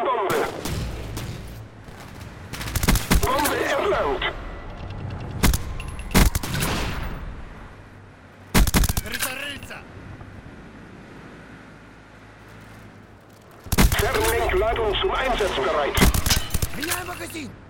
Bombe. Bombe entfernt. Fernlenkladung zum Einsatz bereit. Меня магазин!